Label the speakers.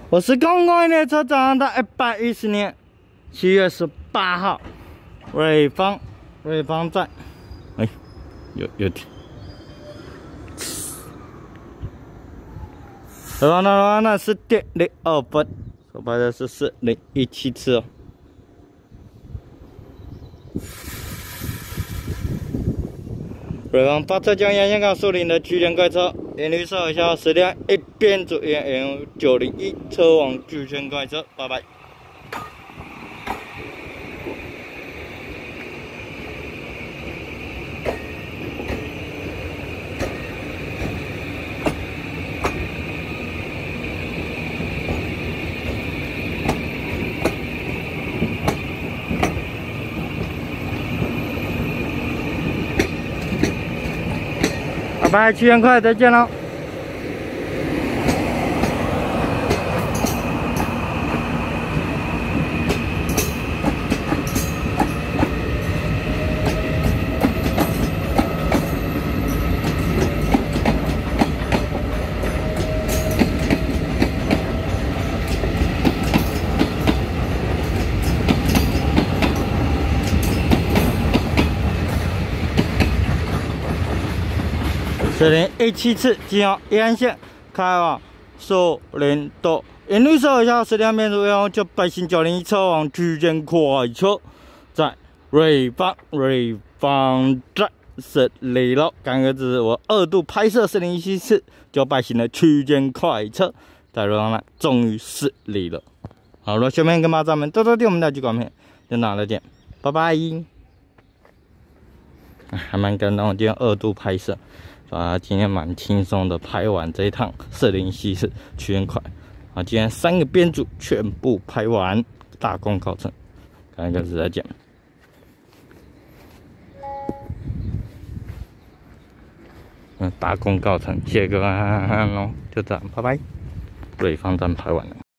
Speaker 1: 我是公共列车长的110年7月18号，瑞芳站，哎，有停。瑞芳呢10点02分，所拍的是4017次哦。 瑞芳发车将沿线港树林的区间快车，沿绿色小时辆一边左沿901车往区间快车，拜拜。拜拜，区间快，再见喽。4017次经由宜安线开往树林道，沿绿色小时两边左右900新901车往区间快车，在瑞芳站驶离了。刚刚只是我2度拍摄4017次900新的区间快车，在瑞芳站终于驶离了。好了，下面跟马咱们多多点我们的剧光片，就哪了见，拜拜。还蛮感动，今天2度拍摄。 今天蛮轻松的拍完这一趟4017次区间快今天3个编组全部拍完，大功告成。感谢各位再见。大功告成，谢谢各位，就这样，拜拜。瑞芳站拍完了。